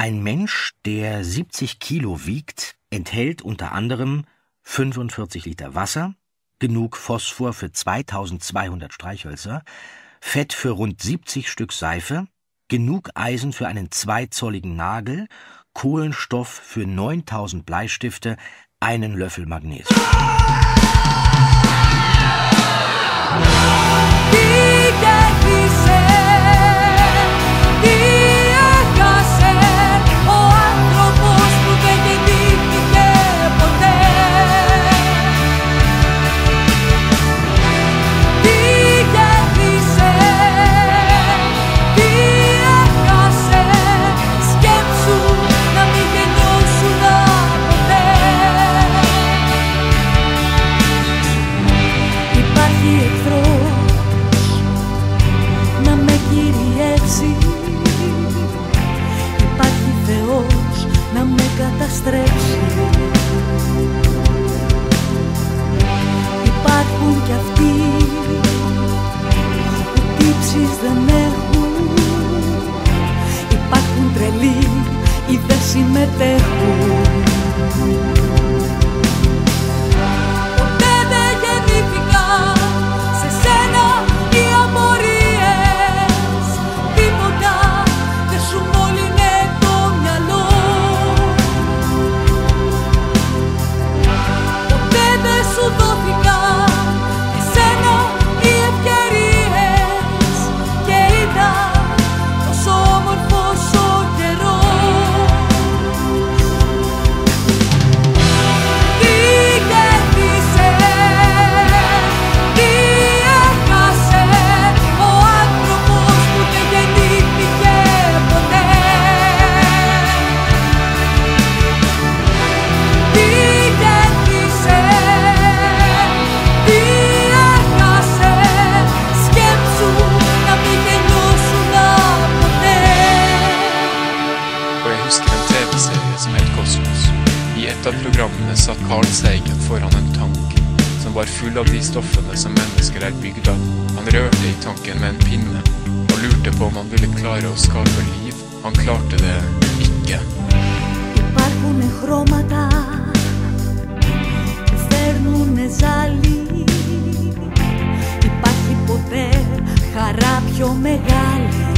Ein Mensch, der 70 Kilo wiegt, enthält unter anderem 45 Liter Wasser, genug Phosphor für 2200 Streichhölzer, Fett für rund 70 Stück Seife, genug Eisen für einen 2-zolligen Nagel, Kohlenstoff für 9000 Bleistifte, einen Löffel Magnesium. Υπάρχουν κι αυτοί που τύψεις δεν έχουν. Υπάρχουν τρελοί ή δεν συμμετέχουν. Ποτέ δεν γεννήθηκα σε σένα οι απορίες. Τίποτα δεν σου μόλυνε το μυαλό. Ποτέ δεν σου δόθηκα εσένα οι ευκαιρίες. Και ήταν τόσο όμορφος ο καιρός. Τι κέρδισε, τι έχασε ο άνθρωπος που δεν γεννήθηκε ποτέ. Τι κέρδισε, τι έχασε, σκέψου να μην τελειώσουνε ποτέ. Og jeg husker en TV-serie som het Kosmos. I et av programmene satt Carl Sagan foran en tank som var full av de stoffene som mennesker er bygd av. Han rørte i tanken med en pinne og lurte på om han ville klare å skape liv. Han klarte det ikke. Υπάρχουνε χρώματα που φέρνουνε ζάλι. Υπάρχει ποτέ χαρά πιο μεγάλη.